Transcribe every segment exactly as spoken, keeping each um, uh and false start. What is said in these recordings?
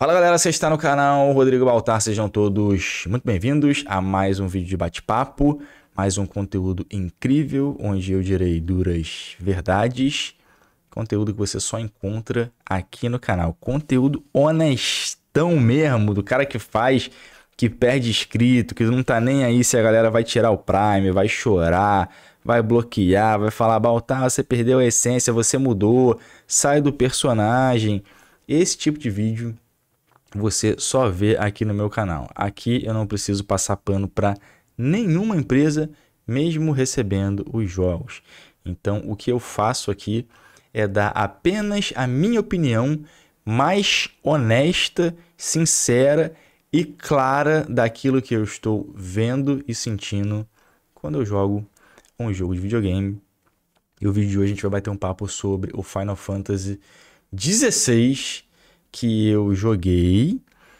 Fala galera, você está no canal Rodrigo Baltar, sejam todos muito bem-vindos a mais um vídeo de bate-papo, mais um conteúdo incrível, onde eu direi duras verdades, conteúdo que você só encontra aqui no canal, conteúdo honestão mesmo, do cara que faz, que perde inscrito, que não tá nem aí se a galera vai tirar o Prime, vai chorar, vai bloquear, vai falar, Baltar, você perdeu a essência, você mudou, sai do personagem, esse tipo de vídeo você só vê aqui no meu canal. Aqui eu não preciso passar pano para nenhuma empresa, mesmo recebendo os jogos. Então, o que eu faço aqui é dar apenas a minha opinião mais honesta, sincera e clara daquilo que eu estou vendo e sentindo quando eu jogo um jogo de videogame. E o vídeo de hoje a gente vai bater um papo sobre o Final Fantasy dezesseis, que eu joguei.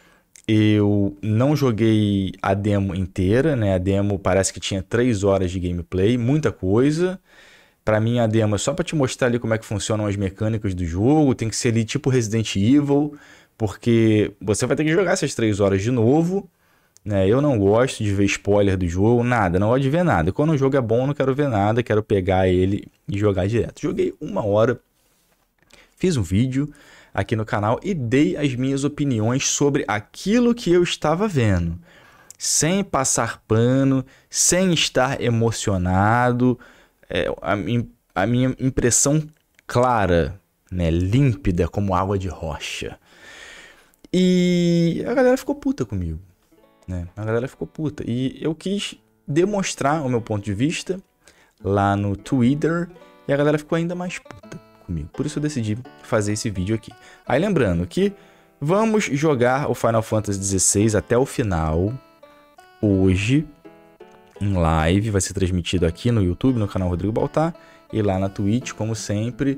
Eu não joguei a demo inteira, né? A demo parece que tinha três horas de gameplay, muita coisa. Para mim a demo é só para te mostrar ali como é que funcionam as mecânicas do jogo, tem que ser ali tipo Resident Evil, porque você vai ter que jogar essas três horas de novo, né? Eu não gosto de ver spoiler do jogo, nada, não gosto de ver nada. Quando o jogo é bom, eu não quero ver nada, quero pegar ele e jogar direto. Joguei uma hora, fiz um vídeo aqui no canal e dei as minhas opiniões sobre aquilo que eu estava vendo, sem passar pano, sem estar emocionado, é, a, a minha impressão clara, né, límpida como água de rocha. E a galera ficou puta comigo, né? A galera ficou puta e eu quis demonstrar o meu ponto de vista lá no Twitter e a galera ficou ainda mais puta comigo. Por isso eu decidi fazer esse vídeo aqui. Aí lembrando que vamos jogar o Final Fantasy dezesseis até o final hoje em live, vai ser transmitido aqui no YouTube, no canal Rodrigo Baltar e lá na Twitch, como sempre,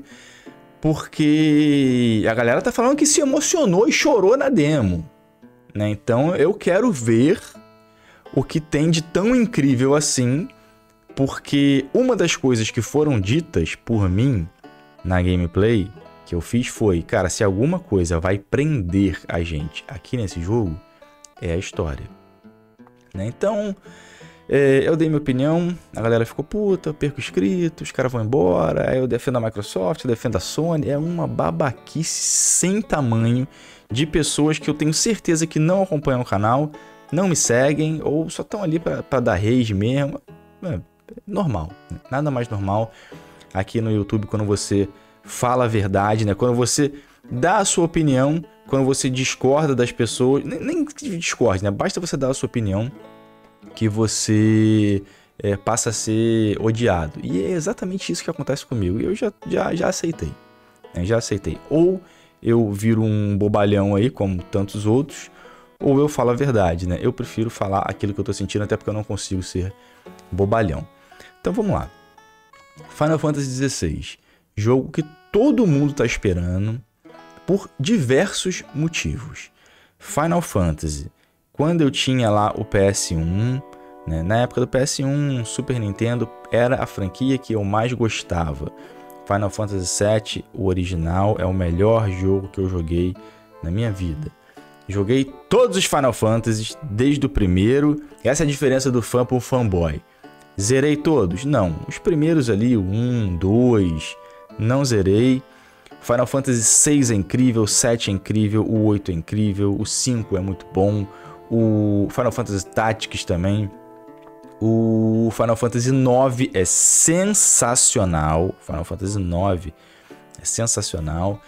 porque a galera tá falando que se emocionou e chorou na demo, né? Então eu quero ver o que tem de tão incrível assim, porque uma das coisas que foram ditas por mim na gameplay que eu fiz foi, cara, se alguma coisa vai prender a gente aqui nesse jogo, é a história, né? Então, é, eu dei minha opinião, a galera ficou puta, eu perco inscritos, os caras vão embora, aí eu defendo a Microsoft, eu defendo a Sony, é uma babaquice sem tamanho de pessoas que eu tenho certeza que não acompanham o canal, não me seguem, ou só estão ali para dar rage mesmo, é, normal, né? Nada mais normal aqui no YouTube quando você fala a verdade, né? Quando você dá a sua opinião, quando você discorda das pessoas, nem, nem discorde, né? Basta você dar a sua opinião que você é, passa a ser odiado. E é exatamente isso que acontece comigo. E eu já, já, já aceitei, né? Já aceitei. Ou eu viro um bobalhão aí, como tantos outros, ou eu falo a verdade, né? Eu prefiro falar aquilo que eu tô sentindo, até porque eu não consigo ser bobalhão. Então vamos lá. Final Fantasy dezesseis, jogo que todo mundo está esperando por diversos motivos. Final Fantasy, quando eu tinha lá o P S um, né, na época do P S um, Super Nintendo era a franquia que eu mais gostava. Final Fantasy sete, o original, é o melhor jogo que eu joguei na minha vida. Joguei todos os Final Fantasies desde o primeiro, essa é a diferença do fã para o fanboy. Zerei todos? Não. Os primeiros ali, o um, dois, não zerei. Final Fantasy seis é incrível, o sete é incrível, o oito é incrível, o cinco é muito bom. O Final Fantasy Tactics também. O Final Fantasy nove é sensacional. Final Fantasy nove é sensacional.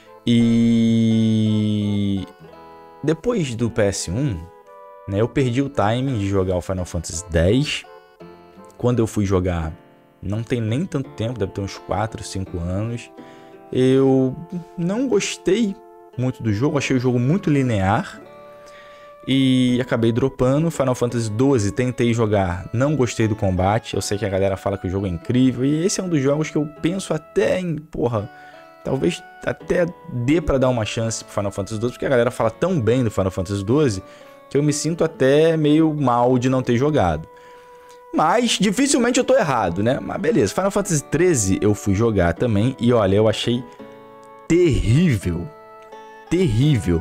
E depois do P S um, né, eu perdi o timing de jogar o Final Fantasy dez. Quando eu fui jogar, não tem nem tanto tempo, deve ter uns quatro, cinco anos. Eu não gostei muito do jogo, achei o jogo muito linear. E acabei dropando. Final Fantasy doze, tentei jogar, não gostei do combate. Eu sei que a galera fala que o jogo é incrível. E esse é um dos jogos que eu penso até em, porra, talvez até dê pra dar uma chance pro Final Fantasy doze. Porque a galera fala tão bem do Final Fantasy doze que eu me sinto até meio mal de não ter jogado. Mas dificilmente eu tô errado, né? Mas beleza, Final Fantasy treze eu fui jogar também e olha, eu achei terrível. Terrível.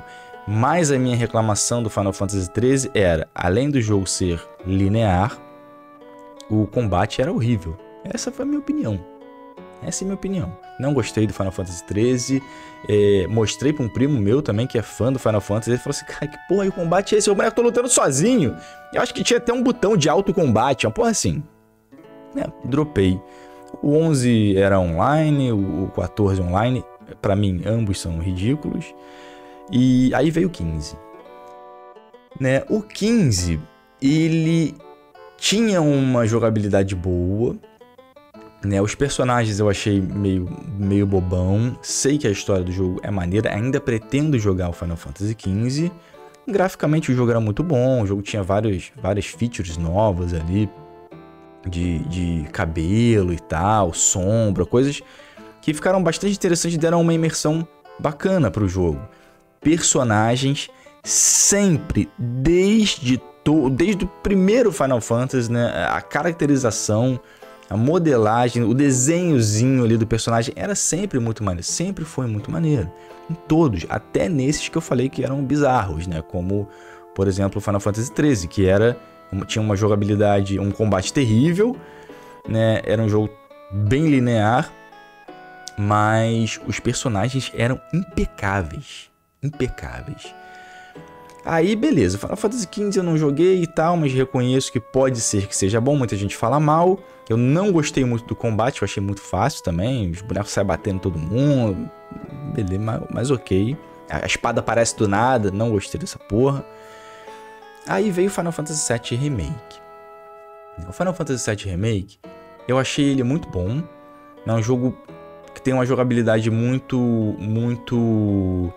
Mas a minha reclamação do Final Fantasy treze era, além do jogo ser linear, o combate era horrível. Essa foi a minha opinião. Essa é a minha opinião. Não gostei do Final Fantasy treze. É, mostrei pra um primo meu também, que é fã do Final Fantasy. Ele falou assim, cara, que porra de combate é esse? O boneco tá lutando sozinho. Eu acho que tinha até um botão de autocombate. Uma porra assim. É, dropei. O onze era online, o quatorze online. Pra mim, ambos são ridículos. E aí veio o quinze. Né? O quinze, ele tinha uma jogabilidade boa. Né? Os personagens eu achei meio, meio bobão. Sei que a história do jogo é maneira. Ainda pretendo jogar o Final Fantasy quinze. Graficamente o jogo era muito bom. O jogo tinha vários, várias features novas ali. De, de cabelo e tal, sombra, coisas que ficaram bastante interessantes e deram uma imersão bacana pro jogo. Personagens sempre, desde, to, desde o primeiro Final Fantasy, né, a caracterização, a modelagem, o desenhozinho ali do personagem era sempre muito maneiro, sempre foi muito maneiro. Em todos, até nesses que eu falei que eram bizarros, né, como, por exemplo, o Final Fantasy treze, que era, tinha uma jogabilidade, um combate terrível, né, era um jogo bem linear, mas os personagens eram impecáveis, impecáveis. Aí, beleza, Final Fantasy quinze eu não joguei e tal, mas reconheço que pode ser que seja bom, muita gente fala mal. Eu não gostei muito do combate, eu achei muito fácil também, os bonecos saem batendo todo mundo, beleza, mas, mas ok. A espada aparece do nada, não gostei dessa porra. Aí veio o Final Fantasy sete Remake. O Final Fantasy sete Remake, eu achei ele muito bom, é um jogo que tem uma jogabilidade muito, muito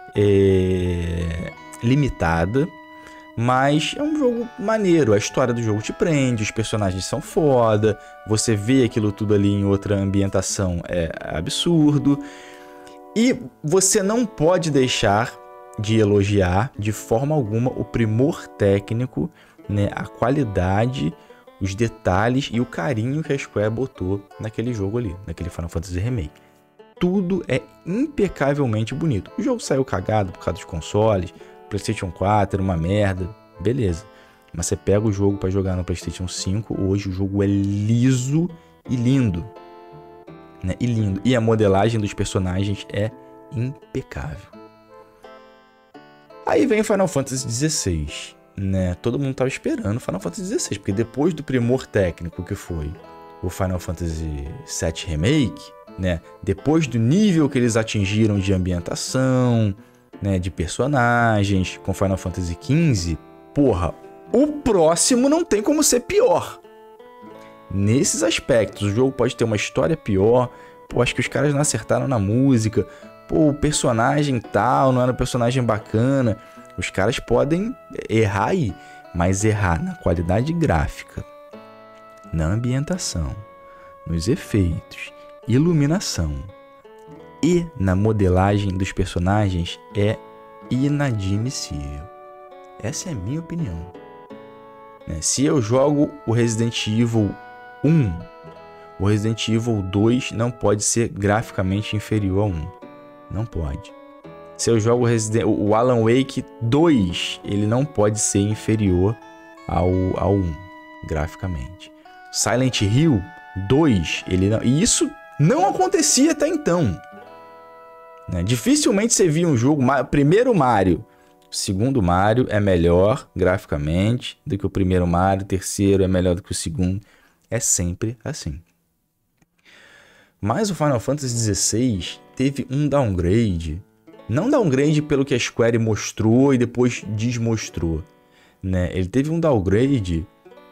é, limitada, mas é um jogo maneiro, a história do jogo te prende, os personagens são foda, você vê aquilo tudo ali em outra ambientação, é absurdo, e você não pode deixar de elogiar de forma alguma o primor técnico, né, a qualidade, os detalhes e o carinho que a Square botou naquele jogo ali, naquele Final Fantasy Remake. Tudo é impecavelmente bonito. O jogo saiu cagado por causa dos consoles, PlayStation quatro era uma merda, beleza. Mas você pega o jogo para jogar no PlayStation cinco, hoje o jogo é liso e lindo. Né? E lindo. E a modelagem dos personagens é impecável. Aí vem Final Fantasy dezesseis. Né? Todo mundo tava esperando Final Fantasy dezesseis, porque depois do primor técnico que foi o Final Fantasy sete Remake, né? Depois do nível que eles atingiram de ambientação, né? De personagens, com Final Fantasy quinze, porra, o próximo não tem como ser pior. Nesses aspectos, o jogo pode ter uma história pior, pô, acho que os caras não acertaram na música, pô, o personagem tal, não era um personagem bacana. Os caras podem errar aí, mas errar na qualidade gráfica, na ambientação, nos efeitos, iluminação e na modelagem dos personagens é inadmissível. Essa é a minha opinião. Se eu jogo o Resident Evil um, o Resident Evil dois não pode ser graficamente inferior a um. Não pode. Se eu jogo Resident, o Alan Wake dois, ele não pode ser inferior ao, ao um, graficamente. Silent Hill dois, ele não, e isso não acontecia até então. Né? Dificilmente você via um jogo, primeiro Mario, o segundo Mario é melhor graficamente do que o primeiro Mario, o terceiro é melhor do que o segundo. É sempre assim. Mas o Final Fantasy dezesseis teve um downgrade. Não downgrade pelo que a Square mostrou e depois desmostrou, né? Ele teve um downgrade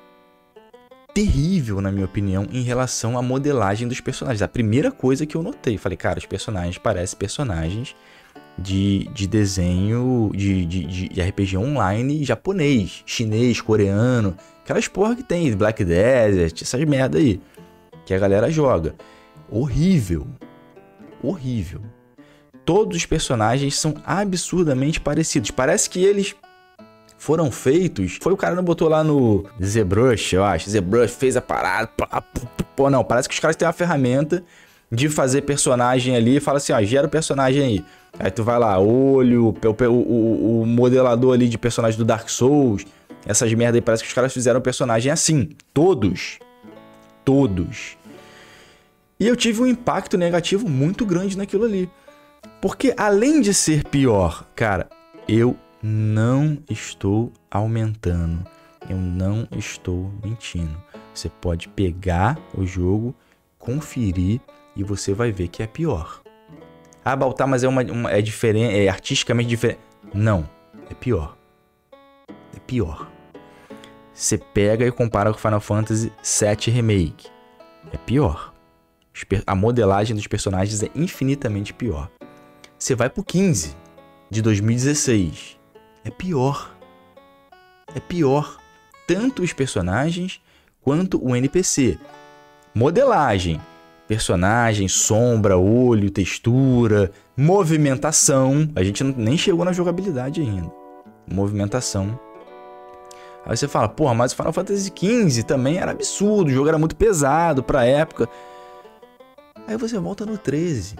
terrível, na minha opinião, em relação à modelagem dos personagens. A primeira coisa que eu notei, falei, cara, os personagens parecem personagens de, de desenho de, de, de R P G online japonês, chinês, coreano, aquelas porra que tem, Black Desert, essas merda aí, que a galera joga. Horrível, horrível. Todos os personagens são absurdamente parecidos. Parece que eles foram feitos... Foi o cara que botou lá no ZBrush, eu acho. ZBrush fez a parada. Pô, não. Parece que os caras têm uma ferramenta de fazer personagem ali e fala assim, ó, gera o personagem aí. Aí tu vai lá, olho, o, o, o modelador ali de personagem do Dark Souls, essas merda aí, parece que os caras fizeram o personagem assim. Todos. Todos. E eu tive um impacto negativo muito grande naquilo ali. Porque além de ser pior, cara, eu não estou aumentando. Eu não estou mentindo. Você pode pegar o jogo, conferir e você vai ver que é pior. Ah, Baltar, mas é, uma, uma, é diferente, é artisticamente diferente. Não, é pior. É pior. Você pega e compara com Final Fantasy sete Remake. É pior. A modelagem dos personagens é infinitamente pior. Você vai pro quinze, de dois mil e dezesseis. É pior. É pior. Tanto os personagens quanto o N P C. Modelagem. Personagem, sombra, olho, textura, movimentação. A gente não, nem chegou na jogabilidade ainda. Movimentação. Aí você fala, porra, mas o Final Fantasy quinze também era absurdo. O jogo era muito pesado pra época. Aí você volta no treze.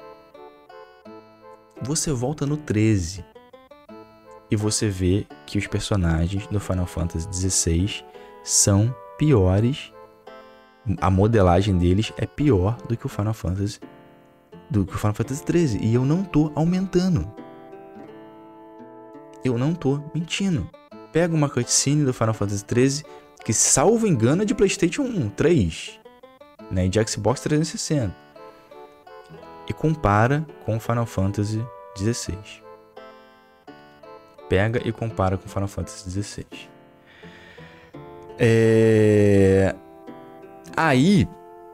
Você volta no treze. E você vê que os personagens do Final Fantasy dezesseis são piores. A modelagem deles é pior do que o Final Fantasy do que o Final Fantasy treze. E eu não tô aumentando. Eu não tô mentindo. Pega uma cutscene do Final Fantasy treze, que salvo engano é de PlayStation um, três, né, e de Xbox trezentos e sessenta. E compara com o Final Fantasy dezesseis. Pega e compara com o Final Fantasy dezesseis. É... Aí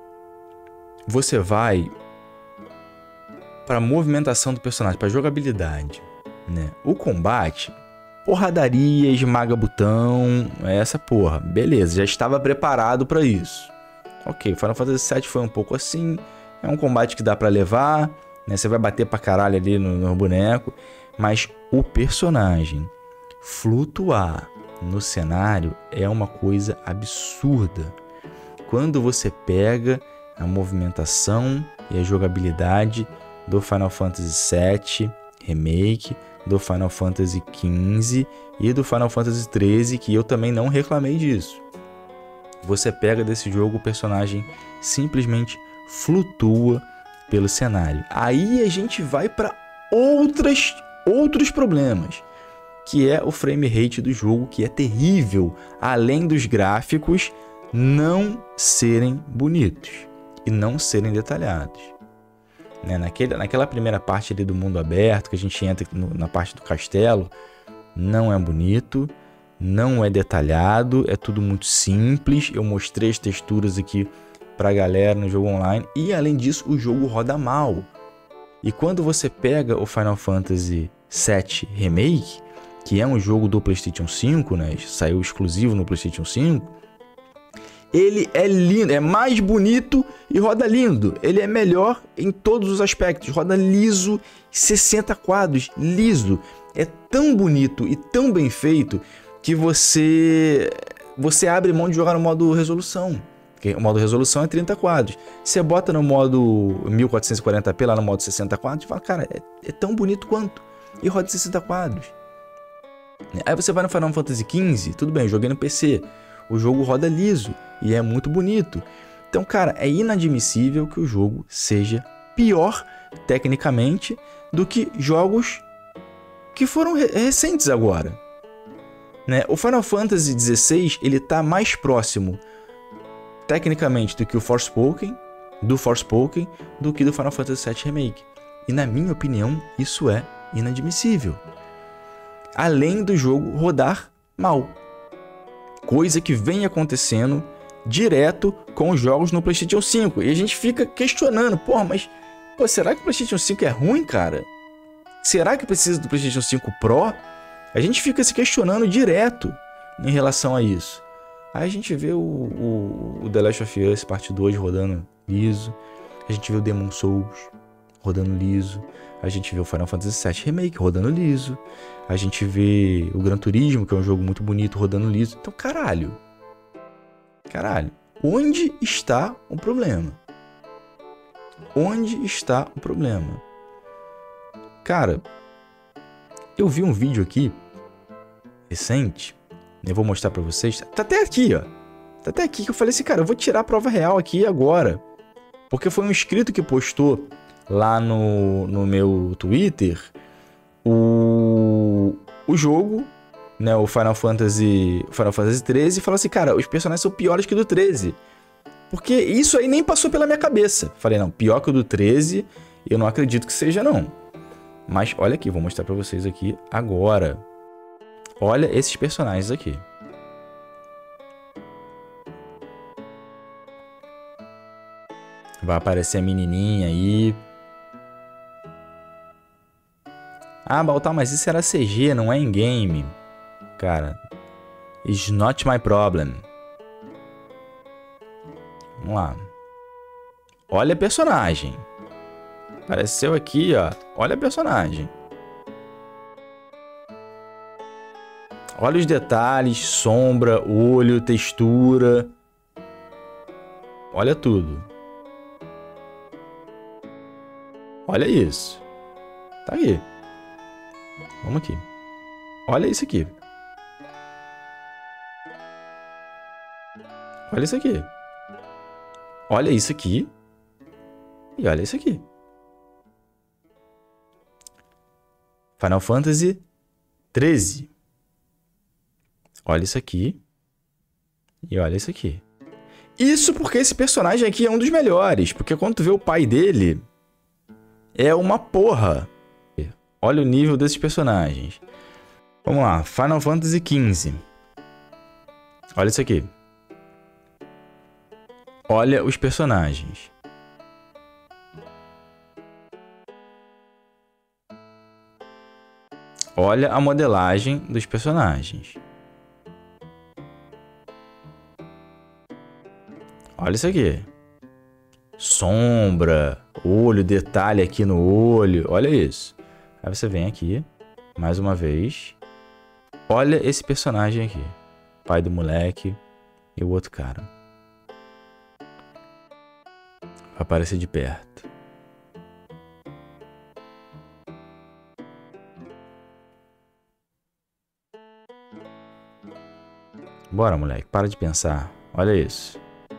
você vai para a movimentação do personagem, para a jogabilidade, né? O combate, porradaria, esmaga botão, essa porra, beleza, já estava preparado para isso. Ok, Final Fantasy sete foi um pouco assim, é um combate que dá para levar, né? Você vai bater pra caralho ali no, no boneco, mas o personagem flutuar no cenário é uma coisa absurda. Quando você pega a movimentação e a jogabilidade do Final Fantasy sete Remake, do Final Fantasy quinze e do Final Fantasy treze, que eu também não reclamei disso. Você pega desse jogo, o personagem simplesmente flutua pelo cenário. Aí a gente vai para outras outros problemas, que é o frame rate do jogo, que é terrível, além dos gráficos não serem bonitos e não serem detalhados. Né? Naquele, naquela primeira parte ali do mundo aberto, que a gente entra no, na parte do castelo, não é bonito, não é detalhado, é tudo muito simples. Eu mostrei as texturas aqui pra galera no jogo online, e além disso o jogo roda mal. E quando você pega o Final Fantasy sete Remake, que é um jogo do PlayStation cinco, né? Saiu exclusivo no PlayStation cinco, ele é lindo, é mais bonito e roda lindo. Ele é melhor em todos os aspectos, roda liso, sessenta quadros, liso. É tão bonito e tão bem feito que você você abre mão de jogar no modo resolução. Porque o modo resolução é trinta quadros. Você bota no modo mil quatrocentos e quarenta p, lá no modo sessenta quadros, e fala, cara, é, é tão bonito quanto. E roda sessenta quadros. Aí você vai no Final Fantasy quinze, tudo bem, eu joguei no P C. O jogo roda liso e é muito bonito. Então, cara, é inadmissível que o jogo seja pior tecnicamente do que jogos que foram re- recentes agora. Né? O Final Fantasy dezesseis, ele tá mais próximo tecnicamente do que o Forspoken, do Forspoken, do que do Final Fantasy sete Remake. E na minha opinião, isso é inadmissível. Além do jogo rodar mal. Coisa que vem acontecendo direto com os jogos no PlayStation cinco. E a gente fica questionando, porra, mas pô, será que o PlayStation cinco é ruim, cara? Será que precisa do PlayStation cinco Pro? A gente fica se questionando direto em relação a isso. Aí a gente vê o, o, o The Last of Us Parte dois rodando liso. A gente vê o Demon's Souls rodando liso. A gente vê o Final Fantasy sete Remake rodando liso. A gente vê o Gran Turismo, que é um jogo muito bonito, rodando liso. Então, caralho. Caralho. Onde está o problema? Onde está o problema? Cara, eu vi um vídeo aqui, recente, eu vou mostrar pra vocês. Tá até aqui, ó. Tá até aqui que eu falei assim, cara, eu vou tirar a prova real aqui agora. Porque foi um inscrito que postou lá no, no meu Twitter o, o jogo, né, o Final Fantasy, Final Fantasy treze, e falou assim, cara, os personagens são piores que o do treze. Porque isso aí nem passou pela minha cabeça. Falei, não, pior que o do treze, eu não acredito que seja, não. Mas olha aqui, vou mostrar pra vocês aqui agora. Olha esses personagens aqui. Vai aparecer a menininha aí. Ah, Baltar, mas isso era C G, não é in-game. Cara, it's not my problem. Vamos lá. Olha a personagem. Apareceu aqui, ó. Olha a personagem. Olha os detalhes, sombra, olho, textura. Olha tudo. Olha isso. Tá aqui. Vamos aqui. Olha isso aqui. Olha isso aqui. Olha isso aqui. E olha isso aqui. Final Fantasy treze. Olha isso aqui. E olha isso aqui. Isso porque esse personagem aqui é um dos melhores. Porque quando tu vê o pai dele, é uma porra. Olha o nível desses personagens. Vamos lá. Final Fantasy quinze. Olha isso aqui. Olha os personagens. Olha a modelagem dos personagens. Olha isso aqui. Sombra, olho, detalhe aqui no olho. Olha isso. Aí você vem aqui, mais uma vez. Olha esse personagem aqui. Pai do moleque e o outro cara. Vai aparecer de perto. Bora, moleque. Para de pensar. Olha isso.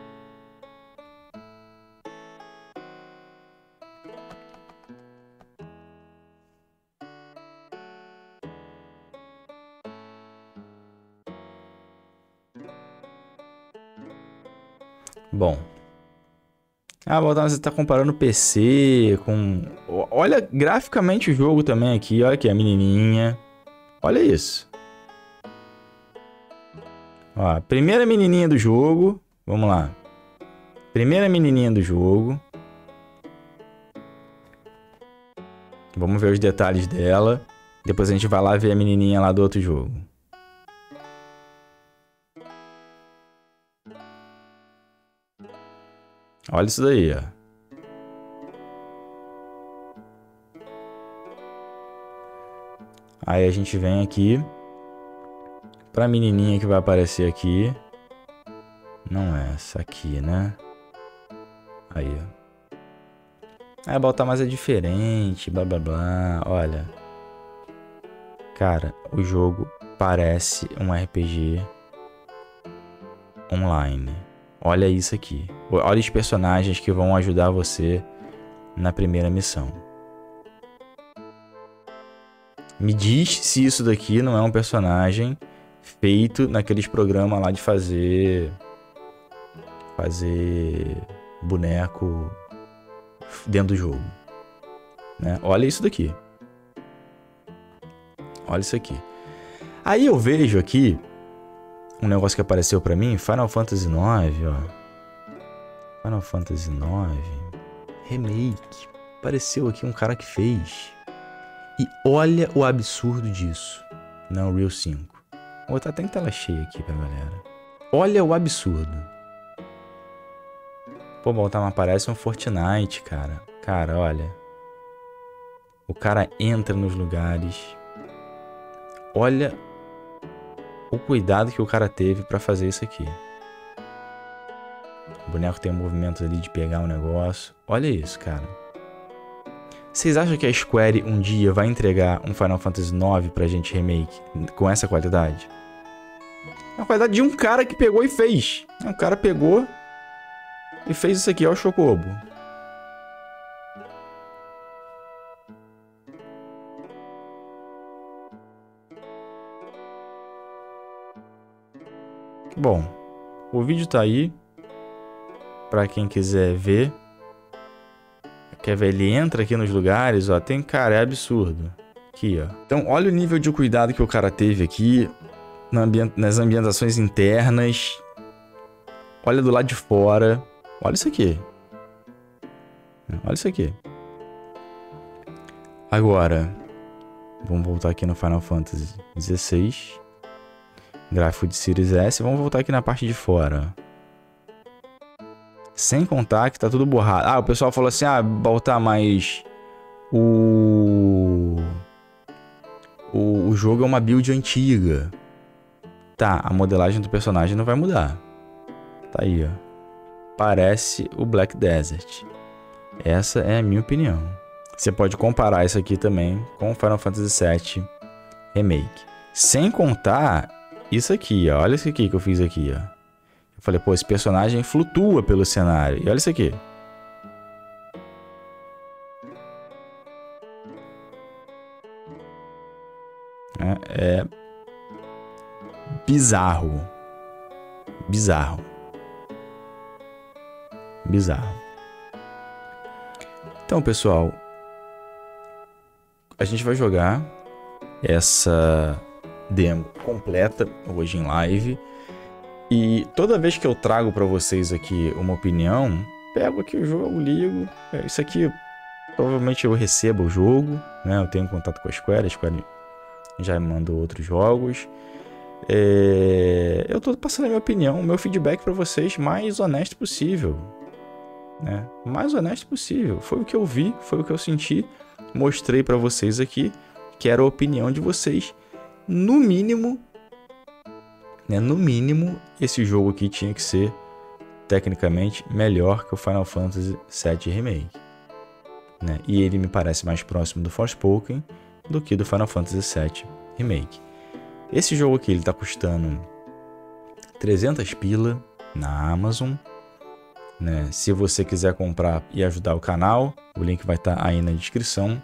Bom. Ah, Baltar, você tá comparando P C com... Olha graficamente o jogo também aqui. Olha aqui a menininha. Olha isso. Ó, primeira menininha do jogo. Vamos lá. Primeira menininha do jogo. Vamos ver os detalhes dela. Depois a gente vai lá ver a menininha lá do outro jogo. Olha isso daí, ó. Aí a gente vem aqui pra menininha que vai aparecer aqui. Não é essa aqui, né? Aí, ó. Ah, Baltar, mas é diferente, blá blá blá. Olha. Cara, o jogo parece um R P G online. Olha isso aqui. Olha os personagens que vão ajudar você na primeira missão. Me diz se isso daqui não é um personagem feito naqueles programas lá de fazer... Fazer boneco dentro do jogo. Né? Olha isso daqui. Olha isso aqui. Aí eu vejo aqui um negócio que apareceu pra mim, Final Fantasy nove, ó. Final Fantasy nove Remake. Apareceu aqui um cara que fez. E olha o absurdo disso. Não, Unreal cinco. Vou botar até em tela cheia aqui pra galera. Olha o absurdo. Pô, Baltar, mas parece um Fortnite, cara. Cara, olha. O cara entra nos lugares. Olha o cuidado que o cara teve pra fazer isso aqui. O boneco tem um movimento ali de pegar um negócio. Olha isso, cara. Vocês acham que a Square um dia vai entregar um Final Fantasy nove pra gente remake com essa qualidade? É a qualidade de um cara que pegou e fez. Um cara pegou e fez isso aqui, ó, o Chocobo. Bom, o vídeo tá aí. Pra quem quiser ver. Quer ver? Ele entra aqui nos lugares, ó. Tem, cara, é absurdo. Aqui, ó. Então, olha o nível de cuidado que o cara teve aqui. Na ambient... Nas ambientações internas. Olha do lado de fora. Olha isso aqui. Olha isso aqui. Agora, vamos voltar aqui no Final Fantasy dezesseis. Gráfico de Series S. Vamos voltar aqui na parte de fora. Sem contar que tá tudo borrado. Ah, o pessoal falou assim, ah, botar mais... O... o... O jogo é uma build antiga. Tá, a modelagem do personagem não vai mudar. Tá aí, ó. Parece o Black Desert. Essa é a minha opinião. Você pode comparar isso aqui também com o Final Fantasy sete Remake. Sem contar isso aqui, ó. Olha isso aqui que eu fiz aqui, ó. Eu falei, pô, esse personagem flutua pelo cenário. E olha isso aqui. É, é bizarro. Bizarro. Bizarro. Então, pessoal, a gente vai jogar essa demo completa hoje em live. E toda vez que eu trago para vocês aqui uma opinião, pego aqui o jogo, ligo. Isso aqui, provavelmente eu recebo o jogo, né? Eu tenho contato com a Square, a Square já me mandou outros jogos. É... Eu tô passando a minha opinião, o meu feedback para vocês mais honesto possível, né? Mais honesto possível. Foi o que eu vi, foi o que eu senti. Mostrei para vocês aqui, que era a opinião de vocês. No mínimo, né? No mínimo, esse jogo aqui tinha que ser tecnicamente melhor que o Final Fantasy sete Remake, né? E ele me parece mais próximo do Forspoken do que do Final Fantasy sete Remake. Esse jogo aqui, ele tá custando trezentas pila na Amazon, né? Se você quiser comprar e ajudar o canal, o link vai estar aí na descrição.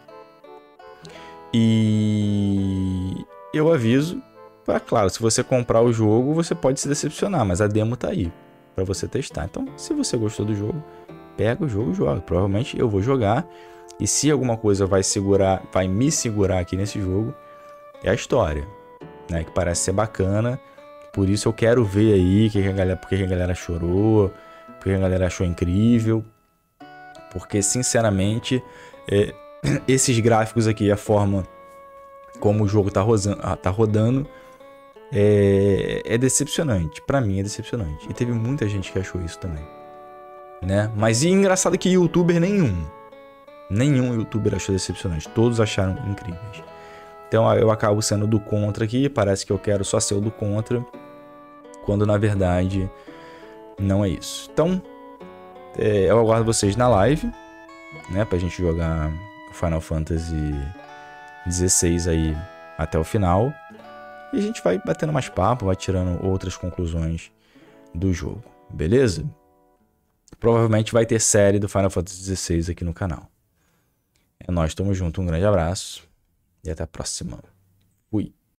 E eu aviso, pra, claro, se você comprar o jogo, você pode se decepcionar, mas a demo tá aí para você testar. Então, se você gostou do jogo, pega o jogo e joga. Provavelmente eu vou jogar. E se alguma coisa vai segurar, vai me segurar aqui nesse jogo, é a história, né? Que parece ser bacana. Por isso eu quero ver aí que a galera, porque a galera chorou, porque a galera achou incrível. Porque, sinceramente, é, esses gráficos aqui, a forma como o jogo tá, rozando, tá rodando, é, é decepcionante. Pra mim é decepcionante. E teve muita gente que achou isso também, né? Mas e engraçado que youtuber nenhum, nenhum youtuber achou decepcionante. Todos acharam incríveis. Então eu acabo sendo do contra aqui. Parece que eu quero só ser o do contra, quando na verdade não é isso. Então é, eu aguardo vocês na live, né, pra gente jogar Final Fantasy dezesseis aí até o final. E a gente vai batendo mais papo, vai tirando outras conclusões do jogo, beleza? Provavelmente vai ter série do Final Fantasy dezesseis aqui no canal. É nóis, tamo junto, um grande abraço e até a próxima. Fui.